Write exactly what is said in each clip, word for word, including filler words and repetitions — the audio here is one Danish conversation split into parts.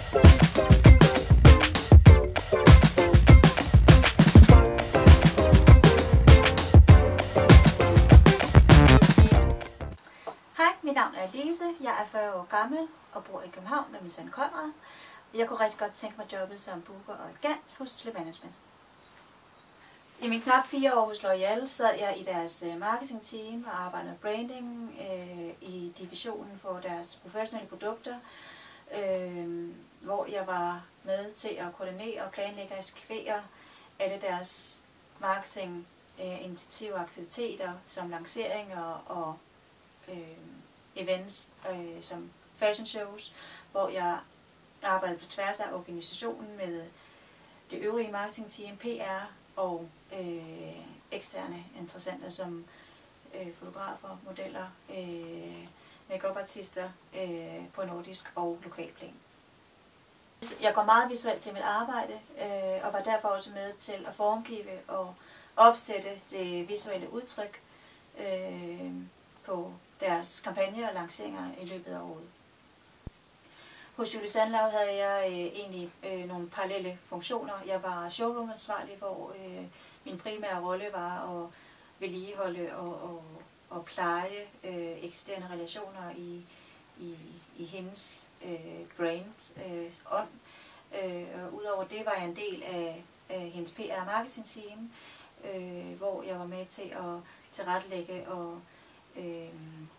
Hej, mit navn er Lise. Jeg er fyrre år gammel og bor i København med min søn Conrad. Jeg kunne rigtig godt tænke mig jobbet som booker og agent hos Le Management. I min knap fire år hos L'Oréal sad jeg i deres marketingteam og arbejdede med branding øh, i divisionen for deres professionelle produkter, øh, hvor jeg var med til at koordinere og planlægge og eksekvere alle deres marketing, øh, initiativer og aktiviteter som lanceringer og øh, events øh, som fashion shows, hvor jeg arbejdede på tværs af organisationen med det øvrige marketingteam, P R og øh, eksterne interessenter som øh, fotografer, modeller, øh, make-up-artister øh, på nordisk og lokalplan. Jeg går meget visuelt til mit arbejde øh, og var derfor også med til at formgive og opsætte det visuelle udtryk øh, på deres kampagner og lanceringer i løbet af året. Hos Julie Sandlau havde jeg øh, egentlig øh, nogle parallelle funktioner. Jeg var showroom-ansvarlig, hvor øh, min primære rolle var at vedligeholde og, og, og pleje øh, eksisterende relationer i, i, i hendes øh, brand øh, ånd. Øh, og udover det var jeg en del af, af hendes P R marketing-team, øh, hvor jeg var med til at tilrettelægge og øh,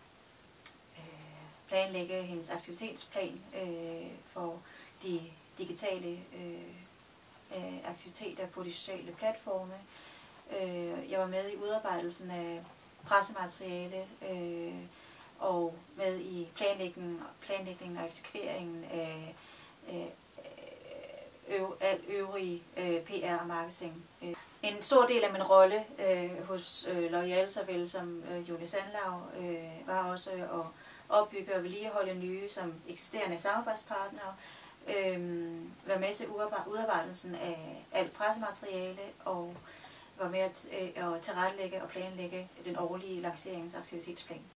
planlægge hendes aktivitetsplan øh, for de digitale øh, aktiviteter på de sociale platforme. Øh, jeg var med i udarbejdelsen af pressemateriale øh, og med i planlægningen, planlægningen og eksekveringen af øh, øv, al øvrige øh, P R og marketing. En stor del af min rolle øh, hos øh, L'Oréal, såvel som øh, Julie Sandlau, øh, var også at opbygge og vedligeholde nye som eksisterende samarbejdspartnere, øh, være med til udarbejdelsen af alt pressemateriale og var med at, øh, at tilrettelægge og planlægge den årlige lanceringsaktivitetsplan.